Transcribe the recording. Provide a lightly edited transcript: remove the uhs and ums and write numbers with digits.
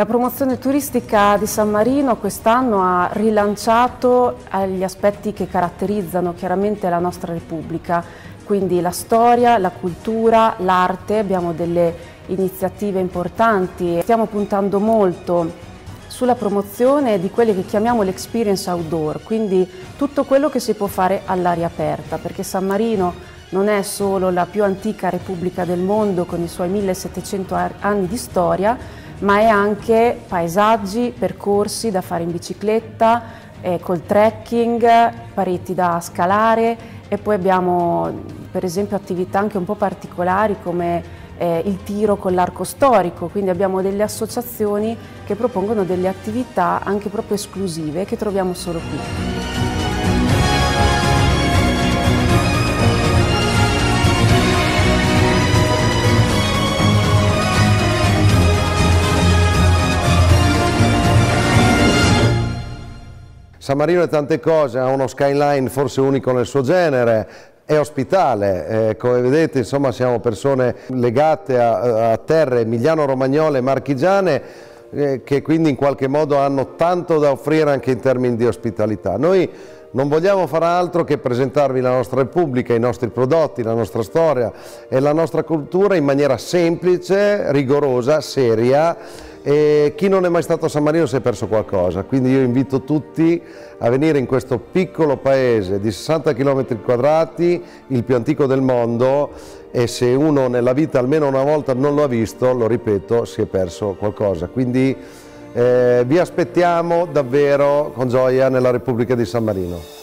La promozione turistica di San Marino quest'anno ha rilanciato gli aspetti che caratterizzano chiaramente la nostra Repubblica, quindi la storia, la cultura, l'arte. Abbiamo delle iniziative importanti, stiamo puntando molto sulla promozione di quelle che chiamiamo l'experience outdoor, quindi tutto quello che si può fare all'aria aperta, perché San Marino non è solo la più antica Repubblica del mondo con i suoi 1700 anni di storia, ma è anche paesaggi, percorsi da fare in bicicletta, col trekking, pareti da scalare e poi abbiamo per esempio attività anche un po' particolari come il tiro con l'arco storico, quindi abbiamo delle associazioni che propongono delle attività anche proprio esclusive che troviamo solo qui. San Marino è tante cose, ha uno skyline forse unico nel suo genere, è ospitale, come vedete insomma siamo persone legate a terre emiliano-romagnole e marchigiane che quindi in qualche modo hanno tanto da offrire anche in termini di ospitalità. Noi non vogliamo fare altro che presentarvi la nostra Repubblica, i nostri prodotti, la nostra storia e la nostra cultura in maniera semplice, rigorosa, seria. E chi non è mai stato a San Marino si è perso qualcosa, quindi io invito tutti a venire in questo piccolo paese di 60 km², il più antico del mondo, e se uno nella vita almeno una volta non lo ha visto, lo ripeto, si è perso qualcosa. Quindi vi aspettiamo davvero con gioia nella Repubblica di San Marino.